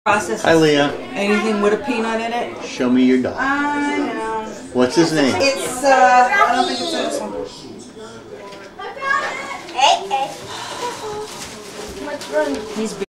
Process. Aliyah. Anything with a peanut in it? Show me your dog. I know. What's his name? It's, I don't think it's this one. Hey, hey. He's